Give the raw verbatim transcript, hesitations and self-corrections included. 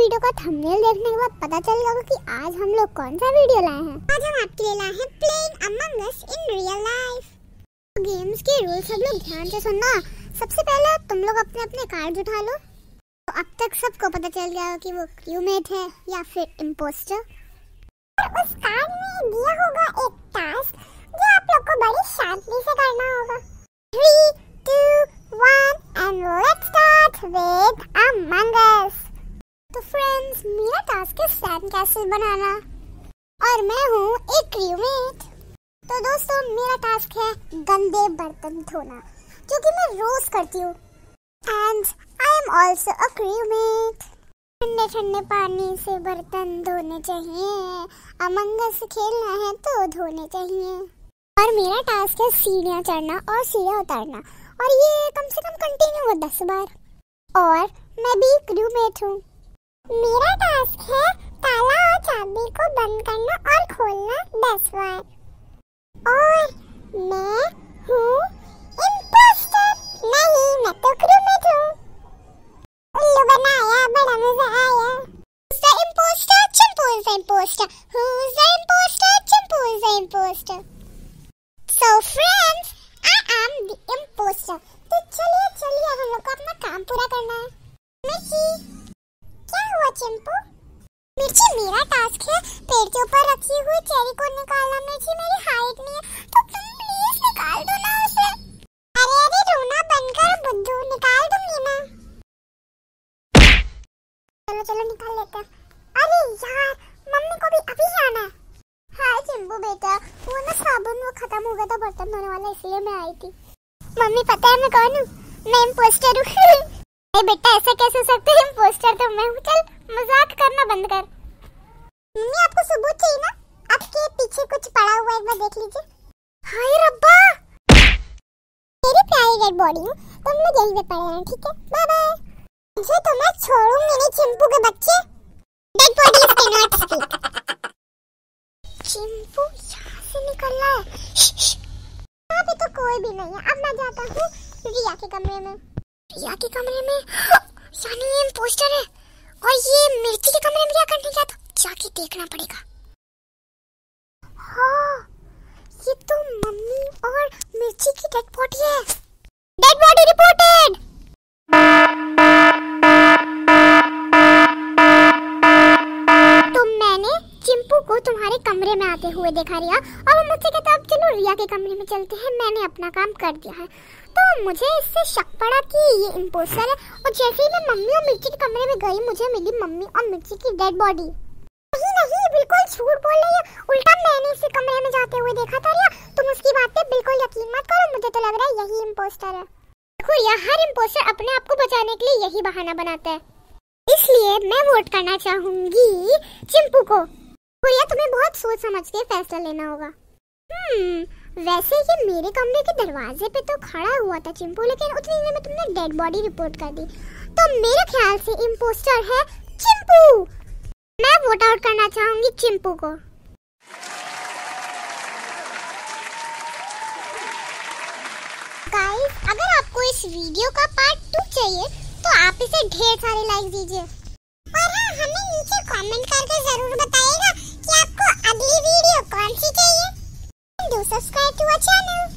Video का thumbnail देखने के बाद पता चल गया कि आज हम लोग कौन सा वीडियो लाए हैं। आज हम आपके लिए लाए हैं playing among us in real life. Games के रूल्स सब लोग ध्यान से सुनना। सबसे पहले तुम लोग अपने अपने कार्ड उठा लो। तो अब तक सबको पता चल गया कि वो क्रूमेट है या फिर इम्पोस्टर। और उस कार्ड में दिया होगा एक टास्क जो आप लोग को बड़ी शांति से करना होगा। Three two one and let's start with among us. तो फ्रेंड्स, मेरा टास्क है सैंड कैसल बनाना और मैं हूँ एक क्रूमेट। तो दोस्तों, मेरा टास्क है गंदे बर्तन धोना, जो कि मैं रोज करती हूँ। And I am also a crewmate. ठंडे ठंडे पानी से बर्तन धोने चाहिए। अमंग अस खेलना है तो धोने चाहिए। और मेरा टास्क है सीढ़ियाँ चढ़ना और सीढ़ियाँ उतारना, और ये कम से कम कंटिन्यू हो दस बार। और मैं भी क्रूमेट हूँ। मेरा टास्क है ताला और चाबी को बंद करना और खोलना दस बार। और मैं हूँ इम्पोस्टर। नहीं, मैं तो क्रूमेट हूँ। उल्लू बनाया, बड़ा मजा आया। Who's the imposter? Chimpu is the imposter. Who's the imposter? Chimpu is the imposter. So friends, I am the imposter. तो चलिए चलिए हम लोग को अपना काम पूरा करना है। मिर्ची, क्या हुआ चिंपू? मिर्ची, मेरा टास्क है पेड़ के ऊपर रखी हुई चेरी को निकालना। मिर्ची, मेरी हाइट नहीं है तो तुम प्लीज निकाल दो ना उसे। अरे अरे, रोना बंद कर बुद्धू, निकाल दूंगी ना। चलो चलो निकाल लेते हैं। अरे यार, मम्मी को भी अभी आना है। हाय चिंपू बेटा, वो ना साबुन वो खत्म हो गया था बर्तन धोने वाला, इसलिए मैं आई थी। मम्मी पता है मैं कौन हूँ? मैं इम्पोस्टर हूँ। बेटा ऐसा कैसे हो सकता है? इम्पोस्टर तो मैं हूँ। चल मजाक करना बंद कर। मम्मी आपको सबूत चाहिए ना? आपके पीछे कुछ पड़ा हुआ है, एक बार देख लीजिए। हाय रब्बा, मेरी प्यारी डेड बॉडी हूँ, तुम लोग यहीं पे पड़े हैं, ठीक है? Bye bye. मुझे तो मैं छोड़ूंगी नहीं चिंपू के बच्चे। Dead body can not speak. Chimpu यहाँ से निकल रहा है। यहाँ पे तो कोई भी नहीं है। अब मैं जाता हूँ रिया के कमरे में। रिया के कमरे में यानी ये इम्पोस्टर है, और ये मिर्ची के कमरे में क्या करने गया था? जाके देखना पड़ेगा। हाँ, ये तो मम्मी और मिर्ची की डेड बॉडी है। Dead body reported. तो मैंने चिंपू को तुम्हारे कमरे में आते हुए देखा रिया, और वो मुझसे कहता अब चलो रिया के कमरे में चलते हैं। मैंने अपना काम कर दिया है, तो मुझे इससे शक पड़ा कि ये इम्पोस्टर है। और जैसे ही मैं मम्मी और मिर्ची के कमरे में गई, मुझे मिली मम्मी और मिर्ची की डेड बॉडी। नहीं नहीं, बिल्कुल झूठ बोल रही है। उल्टा मैंने इसी कमरे में जाते हुए देखा था रिया। तुम उसकी बात पे बिल्कुल यकीन मत करो, मुझे तो लग रहा है यही इम्पोस्टर है। देखो रिया, हर इम्पोस्टर अपने आप को बचाने के लिए यही बहाना बनाता है, इसलिए मैं वोट करना चाहूंगी चिंपू को। रिया, तुम्हें बहुत सोच समझ के फैसला लेना होगा। हम्म वैसे ये मेरे कमरे के दरवाजे पे तो खड़ा हुआ था चिंपू, लेकिन उतनी देर में तुमने डेड बॉडी रिपोर्ट कर दी, तो मेरे ख्याल से इम्पोस्टर है चिंपू। मैं वोट आउट करना चाहूंगी चिंपू को। गाइस, अगर आपको इस वीडियो का पार्ट टू चाहिए तो आप इसे ढेर सारे लाइक दीजिए, और हाँ, हमें नीचे कमेंट करके जरूर बताइएगा कि आपको अगली वीडियो कौन सी चाहिए। Do subscribe to our channel.